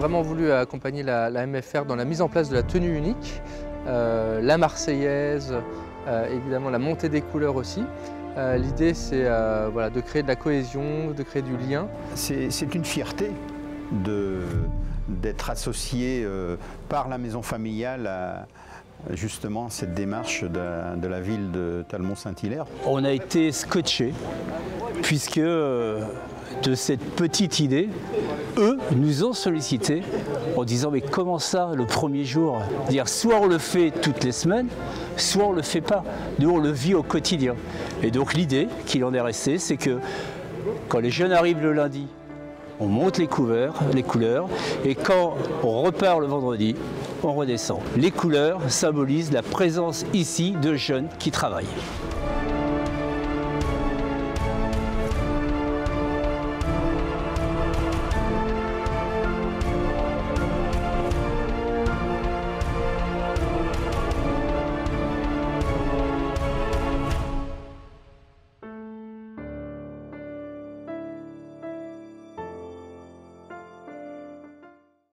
vraiment voulu accompagner la MFR dans la mise en place de la tenue unique, la Marseillaise, évidemment la montée des couleurs aussi. L'idée c'est voilà, de créer de la cohésion, de créer du lien. C'est une fierté d'être associé par la maison familiale à justement cette démarche de la ville de Talmont-Saint-Hilaire. On a été scotchés puisque de cette petite idée, eux nous ont sollicité en disant mais comment ça le premier jour? Dire soit on le fait toutes les semaines, soit on le fait pas. Nous on le vit au quotidien. Et donc l'idée qu'il en est resté, c'est que quand les jeunes arrivent le lundi, on monte les couleurs, et quand on repart le vendredi, on redescend. Les couleurs symbolisent la présence ici de jeunes qui travaillent.